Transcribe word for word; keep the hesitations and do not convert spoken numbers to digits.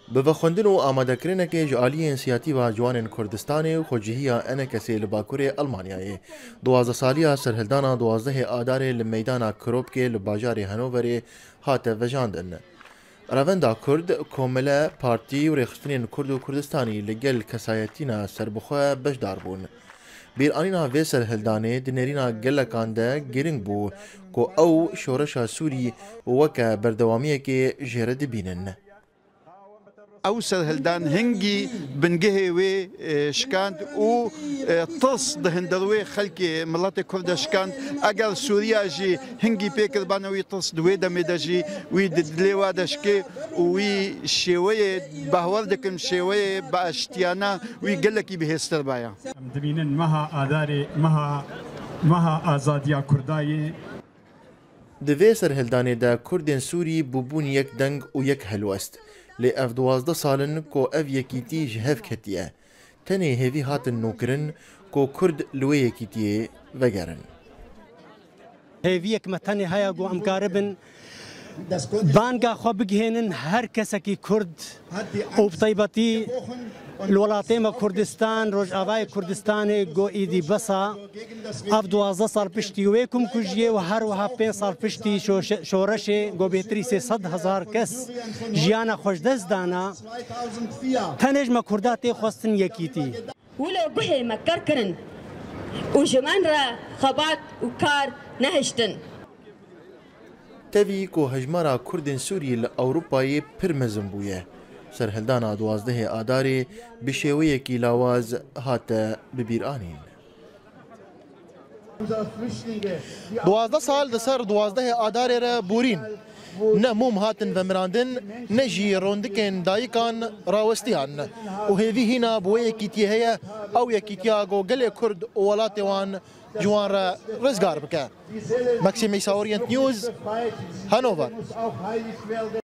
به خوندن و آمادهکردن که جعالی سیاتی و جوان کردستان و خوجهیا انکسی لباکوری آلمانیایی دوازده سالی سرهلدانا دوازده آدار لمیدان کروب که لباجار هنووری هات وجاندن. روندا کرد کومله پارتی و ریخستنین کرد و کردستانی لگل کسایتینا سربخواه بجدار بون. بیرانینا وی سرهلدانه دنرینا گلکانده گرنگ بو که او شورش سوری وکه بردوامیه که جرد بینن. او سرهلدان هنگی بنگه وی شکاند و تص دهندروی خلق ملت کرد شکاند اگر سوریا جی هنگی پیکر بانوی تص دوی دمیده جی وی دلیوا دشکه وی شوی باور دکم شوی با اشتیانا وی گلکی بهستر بایا دبینن مها آداری مها مها آزادیا کردای دوی سرهلدانه دا کردین سوری بوبون یک دنگ و یک هلوست لی اف دوازده سالن کو اف یکیتی جهف کتیه تنه هیوی هاتن نوکرن کو کرد لوی یکیتیه وگرن هیوی یک متنی هیا گو امکاربن بانگا خو بگهنن هر کسکی کرد او بطیبتی الولاتی ما کردستان روجاوای کردستان گو ایدی بسا اف دوازده سال پشتی ویکم کجیه و هر وها پنج سال پشتی شورش گو بهتری سیصد هزار کس جیانا خوشدست دانا تنج ما کرداتی خواستن یکیتی ولو به مکر کرن و جمان را خبات و کار نهشتن تاوی کو هجمارا کردین سوری لأوروپای پرمزم بویه سرهلدانا دوازده آداری بشویه کی لاواز هات ببیرانین دوازده سال دسر دوازده آداری را بورین نه موم هاتن و مراندن نه جی روندکن دایکان راوستیان و هیوی هینا بویه کیتیه هیا او یکیتیا گو گل کرد ولات وان جوان را رزگار بکه مکسیمی ساورینت نیوز هانوور